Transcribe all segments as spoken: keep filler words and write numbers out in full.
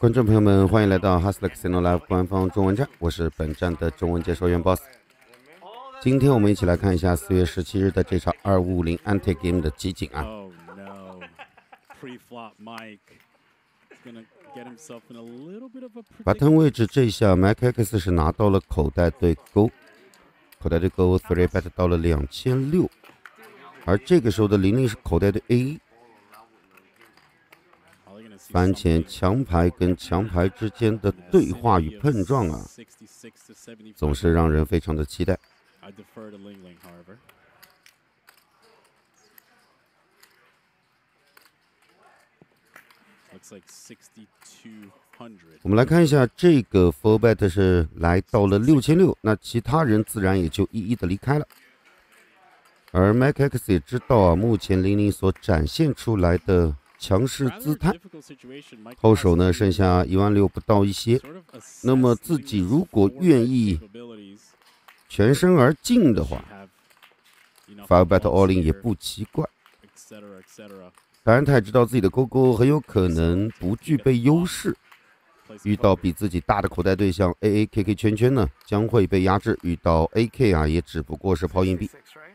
观众朋友们，欢迎来到 Hustler Casino Live 官方中文站，我是本站的中文解说员 Boss。今天我们一起来看一下四月十七日的这场二五五零 Ante Game 的集锦啊。 Oh no. Pre-flop Mike is gonna get himself in a little bit of a button 位置这下 Mike X 是拿到了口袋对勾，口袋对勾 three bet 到了两千六，而这个时候的玲玲是口袋对 A。番茄强牌跟强牌之间的对话与碰撞啊，总是让人非常的期待。我们来看一下这个 four bet 是来到了六千六，那其他人自然也就一一的离开了。而 Mike X 也知道啊，目前玲玲所展现出来的强势姿态，后手呢剩下一万六不到一些，那么自己如果愿意全身而进的话 ，five bet all in 也不奇怪。当然他也知道自己的勾勾很有可能不具备优势，遇到比自己大的口袋对象 A A K K 圈圈呢将会被压制，遇到 A K 啊也只不过是抛硬币。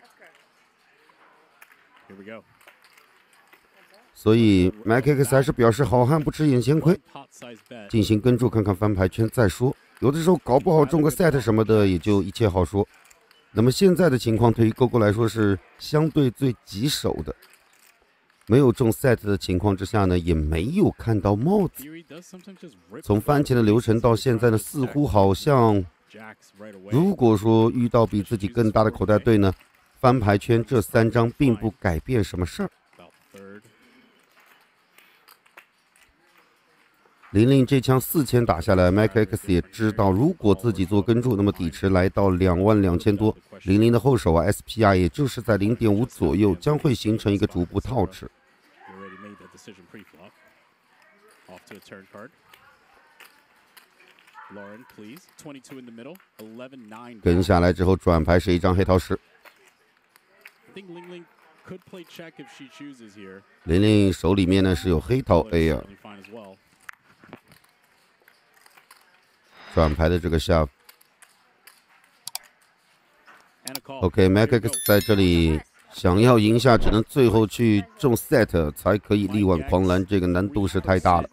所以 Mike X 还是表示好汉不吃眼前亏，进行跟注看看翻牌圈再说，有的时候搞不好中个 set 什么的也就一切好说。那么现在的情况对于勾勾来说是相对最棘手的，没有中 set 的情况之下呢，也没有看到帽子。从番茄的流程到现在呢，似乎好像如果说遇到比自己更大的口袋队呢，翻牌圈这三张并不改变什么事儿。玲玲这枪四千打下来 ，Mike X 也知道，如果自己做跟注，那么底池来到两万两千多，玲玲的后手啊 S P R 也就是在零点五左右，将会形成一个逐步套池。跟下来之后转牌是一张黑桃十。玲玲手里面呢是有黑桃 A 啊。转牌的这个下 ，OK， Mike X 在这里想要赢下，只能最后去中 set 才可以力挽狂澜，这个难度是太大了。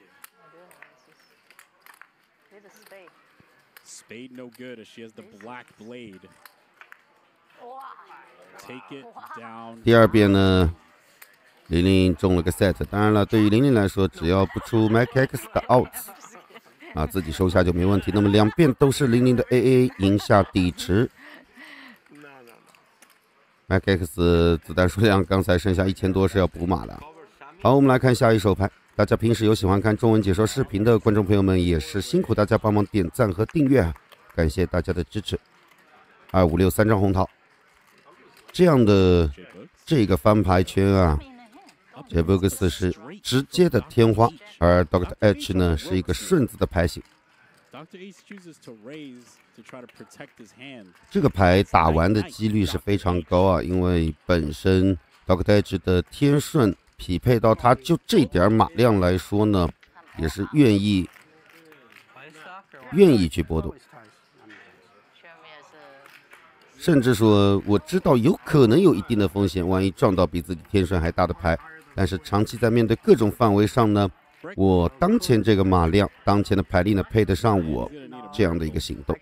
第二遍呢，玲玲中了个 set， 当然了，对于玲玲来说，只要不出 Mike X 的 out。啊，自己收下就没问题。那么两遍都是零零的 A A 赢下底池。Mike X 子弹数量刚才剩下一千多，是要补码了。好，我们来看下一手牌。大家平时有喜欢看中文解说视频的观众朋友们，也是辛苦大家帮忙点赞和订阅啊，感谢大家的支持。二五六三张红桃，这样的这个翻牌圈啊。J box 是直接的天花，而 Doctor H 呢是一个顺子的牌型。这个牌打完的几率是非常高啊，因为本身 Doctor H 的天顺匹配到他就这点码量来说呢，也是愿意愿意去波动。甚至说我知道有可能有一定的风险，万一撞到比自己天顺还大的牌。但是长期在面对各种范围上呢，我当前这个码量，当前的牌力呢，配得上我这样的一个行动。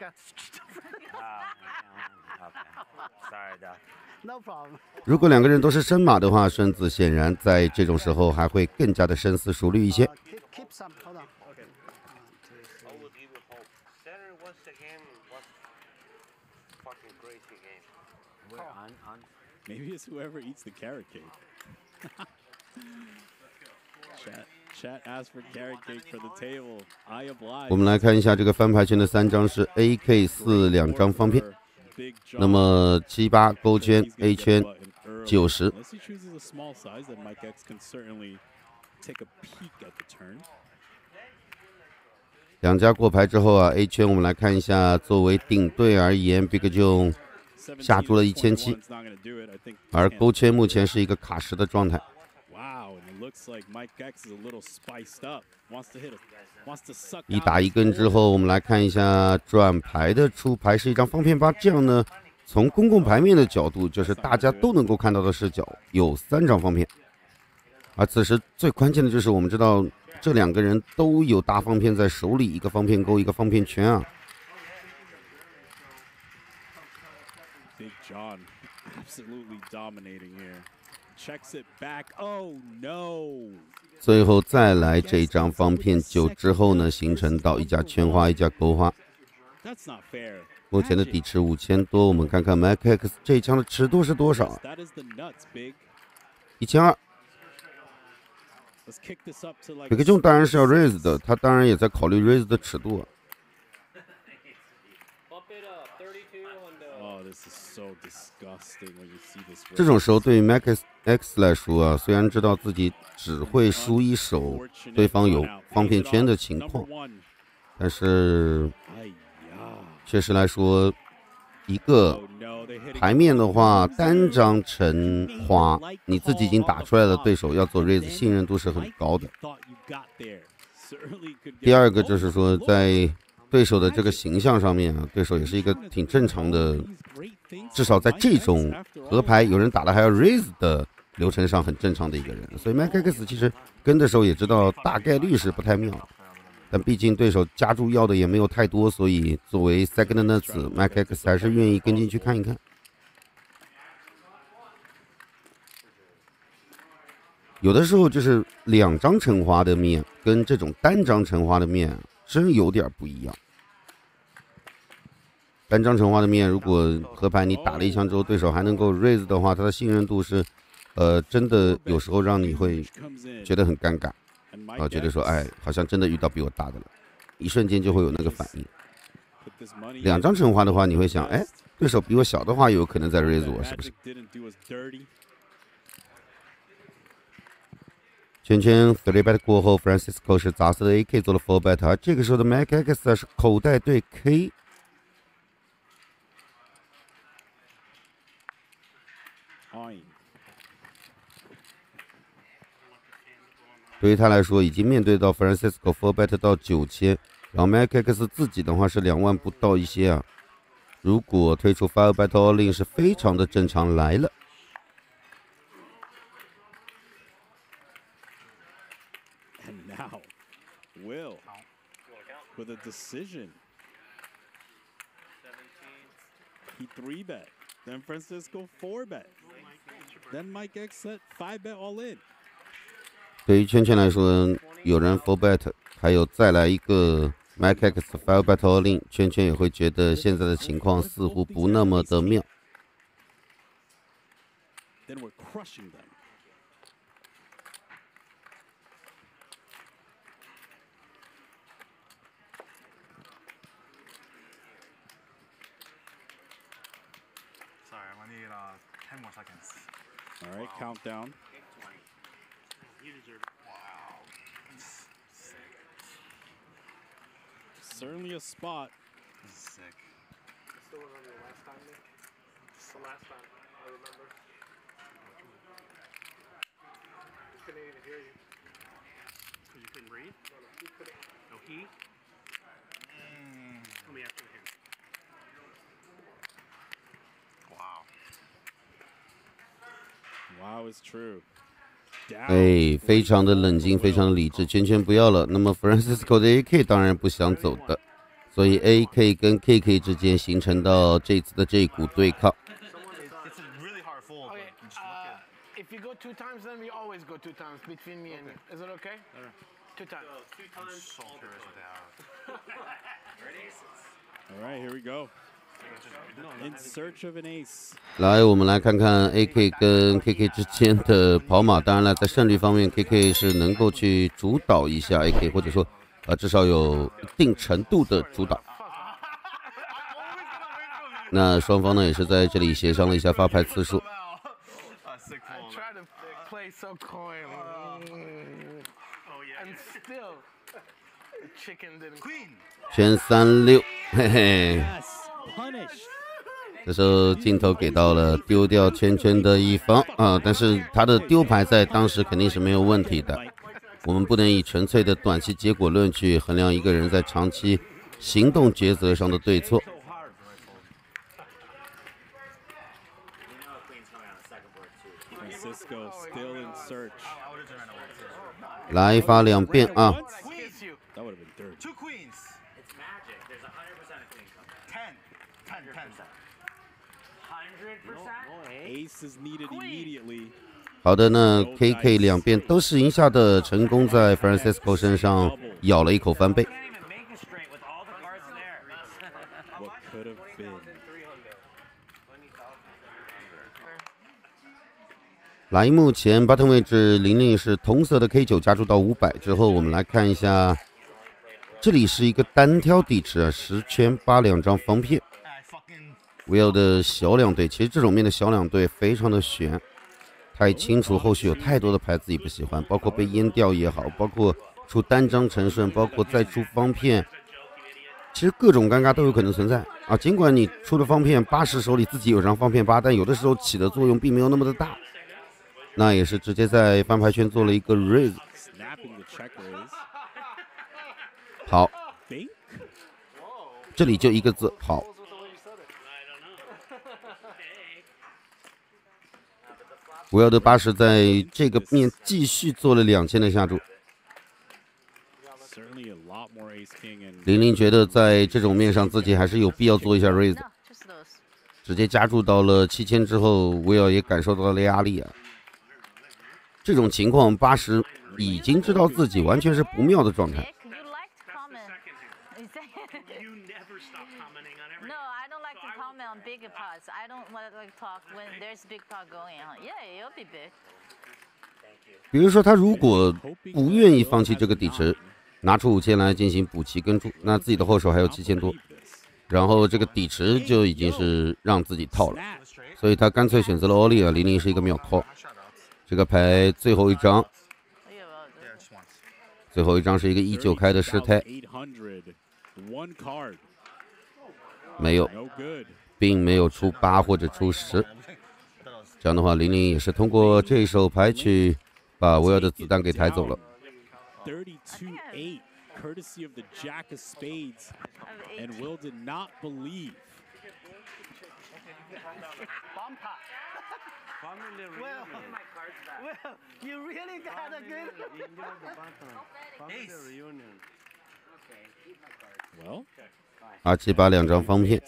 如果两个人都是深码的话，顺子显然在这种时候还会更加的深思熟虑一些。 Maybe it's whoever eats the carrot cake. Chat, chat asked for carrot cake for the table. I oblige. 我们来看一下这个翻牌圈的三张是 A K 四两张方片，那么七八勾圈 A 圈九十。两家过牌之后啊 ，A 圈我们来看一下，作为顶队而言 ，Big John 下注了一千七，而勾圈目前是一个卡十的状态。 一打一根之后，我们来看一下转牌的出牌是一张方片八，这样呢，从公共牌面的角度，就是大家都能够看到的视角，有三张方片。而此时最关键的就是我们知道这两个人都有大方片在手里，一个方片钩，一个方片圈啊。 Big John absolutely dominating here. Checks it back. Oh no. 最后再来这张方片九之后呢，形成到一家圈花，一家钩花。 That's not fair. 目前的底池五千多，我们看看 Mac X 这一枪的尺度是多少？一千二。这个中当然是要 raise 的，他当然也在考虑 raise 的尺度。这种时候对于 Mac X 来说啊，虽然知道自己只会输一手，对方有方片圈的情况，但是确实来说，一个牌面的话，单张成花，你自己已经打出来了，对手要做 raise， 信任度是很高的。第二个就是说，在对手的这个形象上面啊，对手也是一个挺正常的，至少在这种合牌有人打的还要 raise 的流程上很正常的一个人。所以 Mac X 其实跟的时候也知道大概率是不太妙，但毕竟对手加注要的也没有太多，所以作为 second nuts Mac X 还是愿意跟进去看一看。有的时候就是两张橙花的面跟这种单张橙花的面真有点不一样。单张橙花的面，如果合牌你打了一枪之后，对手还能够 raise 的话，他的信任度是，呃，真的有时候让你会觉得很尴尬，啊，觉得说，哎，好像真的遇到比我大的了，一瞬间就会有那个反应。两张橙花的话，你会想，哎，对手比我小的话，有可能在 raise 我，是不是？圈圈 three bet 过后 ，Francisco 是杂色的 A K 做了 four bet， 而这个时候的 Mac X 是口袋对 K。对于他来说，已经面对到 Francisco four bet 到九千，然后 Mac X 自己的话是两万不到一些啊。如果推出 five bet all in 是非常的正常来了。 And now, Will with a decision. He three bet, then Francisco four bet, then Mike X set five bet all in. 对于圈圈来说，有人 four bet， 还有再来一个 Mac X five bet all in， 圈圈也会觉得现在的情况似乎不那么的妙。 Then we're crushing them. Sorry, I'm gonna need uh, ten more seconds. All right, wow. Countdown. You deserve it. Wow. That's sick. Certainly a spot. This is sick. Still on your last time, Nick? It's the last time, I remember. I couldn't even hear you. Because you couldn't breathe? No, no, he couldn't. No heat? Mm. Let me after him. Wow. Wow is true. 哎，非常的冷静，非常的理智，圈圈不要了。那么 Francisco 的 A K 当然不想走的，所以 A K 跟 K K 之间形成到这次的这一股对抗。 It's a really hard fold. Okay, uh, if you go two times, then we always go two times between me and you. Is it okay? Two times. Two times. I'm so curious what they have. All right, here we go. In search of an ace. 来，我们来看看 A K 跟 K K 之间的跑马。当然了，在胜率方面 ，K K 是能够去主导一下 A K， 或者说，呃，至少有一定程度的主导。那双方呢，也是在这里协商了一下发牌次数。 I try to play so coy. And still, the chicken didn't. Queen. 圈三六，嘿嘿。 Yes, punish. 这时候镜头给到了丢掉圈圈的一方啊，但是他的丢牌在当时肯定是没有问题的。我们不能以纯粹的短期结果论去衡量一个人在长期行动抉择上的对错。来发两遍啊！好的，那 K K 两边都是赢下的，成功在 Francisco 身上咬了一口翻倍。来，目前 button 位置玲玲是同色的 K 九加注到五百之后，我们来看一下，这里是一个单挑底池啊，十圈八两张方片。Will 的小两队，其实这种面的小两队非常的悬，太清楚后续有太多的牌自己不喜欢，包括被淹掉也好，包括出单张成顺，包括再出方片，其实各种尴尬都有可能存在啊。尽管你出的方片八十手里自己有张方片八，但有的时候起的作用并没有那么的大。那也是直接在翻牌圈做了一个 raise。好，这里就一个字，好。Will 的八十在这个面继续做了两千的下注。玲玲觉得在这种面上自己还是有必要做一下 raise， 直接加注到了七千之后 ，Will 也感受到了压力啊。这种情况，八十已经知道自己完全是不妙的状态。比如说，他如果不愿意放弃这个底池，拿出五千来进行补齐跟注，那自己的后手还有七千多，然后这个底池就已经是让自己套了，所以他干脆选择了 all in 啊，零零是一个秒套。这个牌最后一张，最后一张是一个一九开的失态，没有，并没有出八或者出十。这样的话，零零也是通过这手牌去把威尔的子弹给抬走了。 Well, well, you really got a good. Well, 二七八两张方片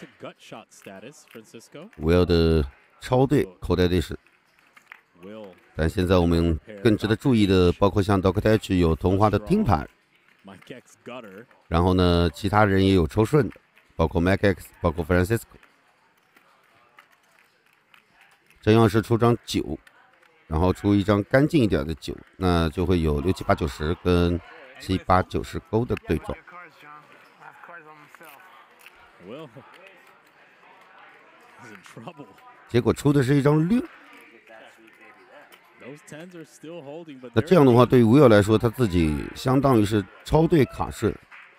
，Will 的超对口袋对是。但现在我们更值得注意的，包括像 Doctor 有同花的听牌，然后呢，其他人也有抽顺的，包括 Mac X， 包括 Francisco。真要是出张九，然后出一张干净一点的九，那就会有六七八九十跟七八九十勾的对撞。结果出的是一张六。那这样的话，对于吴友来说，他自己相当于是超对卡顺。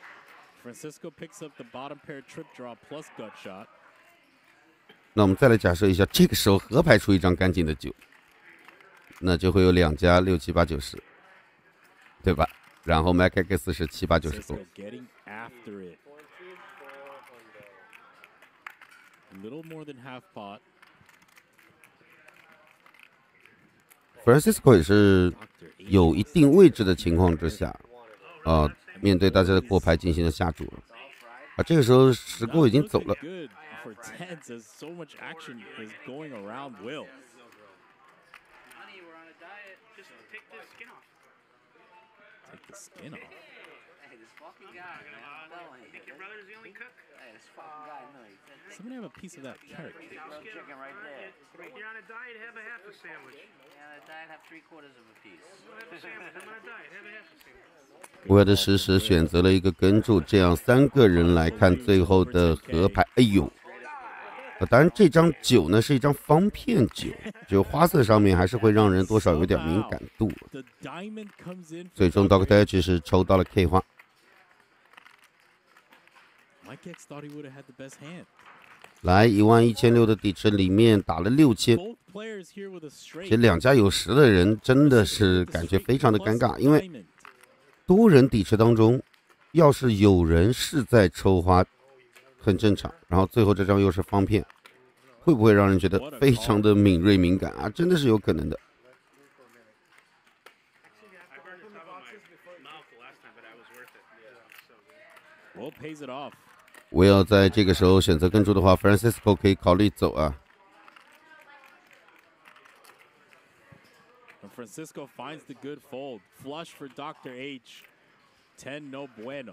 那我们再来假设一下，这个时候合牌出一张干净的九，那就会有两家六七八九十，对吧？然后 Mac X 是七八九十多。Francisco 也是有一定位置的情况之下，啊、呃，面对大家的过牌进行了下注了。啊，这个时候石锅已经走了。 For tens as so much action is going around Will. Honey, we're on a diet. Just take the skin off. Take the skin off. Hey, this fucking guy, man. I'm telling you. Think your brother's the only cook? Hey, this fucking guy, no. Somebody have a piece of that carrot. Grilled chicken right there. You're on a diet, have a half a sandwich. You're on a diet, have three quarters of a piece. Have a sandwich. I'm on a diet, have a half a sandwich. 威尔的实时选择了一个跟注，这样三个人来看最后的合牌。哎呦！呃，当然，这张九呢是一张方片九，就花色上面还是会让人多少有点敏感度。最终 Doctor H 是抽到了 K 花。 来一万一千六的底池里面打了六千，其实两家有实的人真的是感觉非常的尴尬，因为多人底池当中，要是有人是在抽花，很正常，然后最后这张又是方片，会不会让人觉得非常的敏锐敏感啊？真的是有可能的。我要在这个时候选择跟注的话 ，Francisco 可以考虑走啊。 Francisco finds the good fold. Flush for Doctor H. Ten no bueno.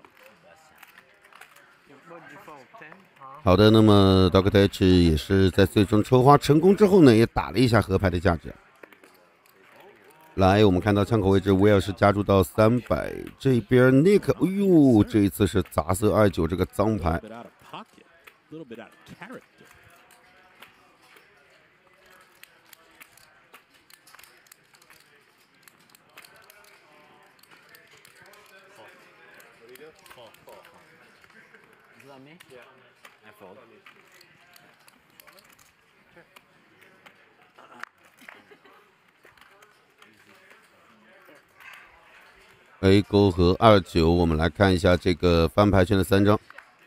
好的，那么 Doctor H 也是在最终抽花成功之后呢，也打了一下合牌的价值。来，我们看到枪口位置，威尔是加注到三百，这边 Nick， 哎呦，这一次是杂色二九这个脏牌。A 勾和二九，我们来看一下这个翻牌圈的三张。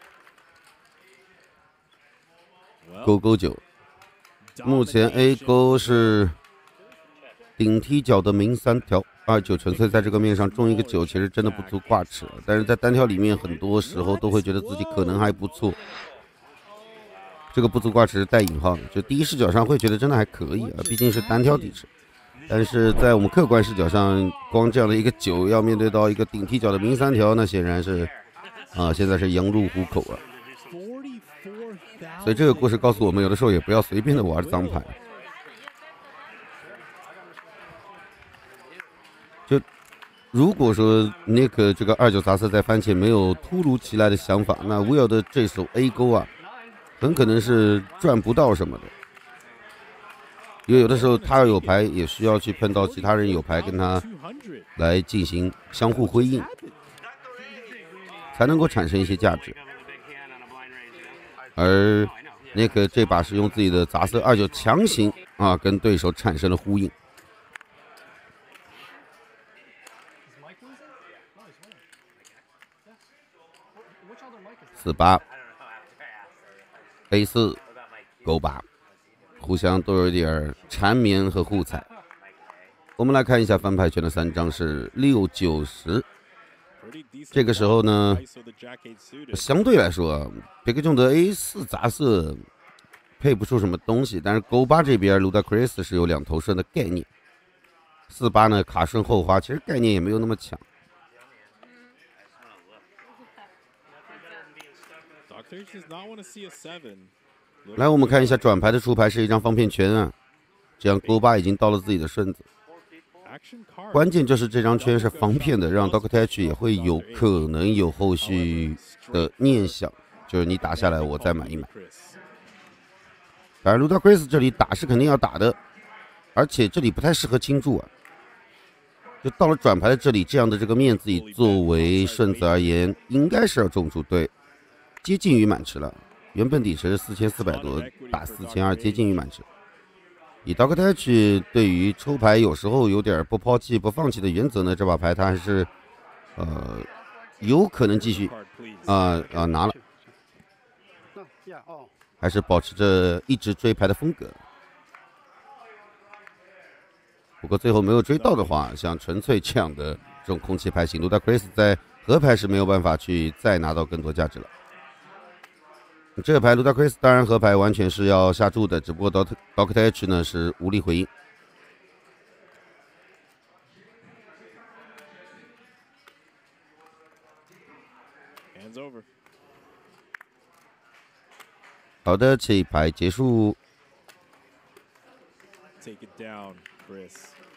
勾勾九，目前 A 勾是顶踢脚的明三条，二九纯粹在这个面上中一个九，其实真的不足挂齿，但是在单挑里面，很多时候都会觉得自己可能还不错。这个不足挂齿是带引号的，就第一视角上会觉得真的还可以啊，毕竟是单挑底池。但是在我们客观视角上，光这样的一个九要面对到一个顶踢脚的明三条，那显然是啊，现在是羊入虎口了。所以这个故事告诉我们，有的时候也不要随便的玩脏牌。就如果说 Nick 这个二九杂色在番茄没有突如其来的想法，那 Will 的这手 A 勾啊，很可能是赚不到什么的。因为有的时候他有牌也需要去碰到其他人有牌，跟他来进行相互辉映，才能够产生一些价值。而那个这把是用自己的杂色二九强行啊跟对手产生了呼应。四八 A 四勾八。互相都有点缠绵和互踩。我们来看一下翻牌圈的三张是六九十。这个时候呢，相对来说，别克中的 A 四杂色配不出什么东西，但是勾八这边卢达 Chris 是有两头顺的概念。四八呢卡顺后花，其实概念也没有那么强。来，我们看一下转牌的出牌是一张方片圈啊，这样勾八已经到了自己的顺子。关键就是这张圈是方片的，让 Doctor H 也会有可能有后续的念想，就是你打下来我再买一买。当然 Luda Chris 这里打是肯定要打的，而且这里不太适合清注啊。就到了转牌的这里，这样的这个面子以作为顺子而言，应该是要中注，对，接近于满池了。原本底池四千四百多，打四千二，接近于满池。以 Doctor H 对于抽牌有时候有点不抛弃不放弃的原则呢，这把牌他还是呃有可能继续啊啊、呃呃、拿了，还是保持着一直追牌的风格。不过最后没有追到的话，像纯粹这样的这种空气牌型，卢达 Chris 在合牌是没有办法去再拿到更多价值了。这个牌卢达 Chris 当然合牌完全是要下注的，只不过 Doctor H 呢是无力回应。好的，这一排结束。 Take it down, Chris.